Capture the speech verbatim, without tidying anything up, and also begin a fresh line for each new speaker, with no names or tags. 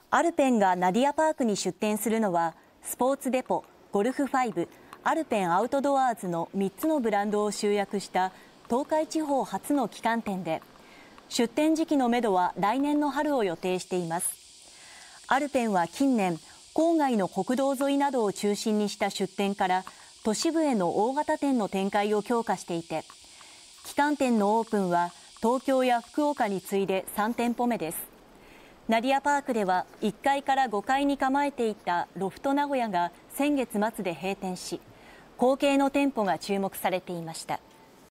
アルペンがナディアパークに出店するのは、スポーツデポ、ゴルフファイブ、アルペンアウトドアーズのみっつのブランドを集約した東海地方初の旗艦店で、出店時期のめどは来年の春を予定しています。アルペンは近年、郊外の国道沿いなどを中心にした出店から都市部への大型店の展開を強化していて、旗艦店のオープンは東京や福岡に次いでさんてんぽめです。ナディアパークではいっかいからごかいに構えていたロフト名古屋が先月末で閉店し、後継の店舗が注目されていました。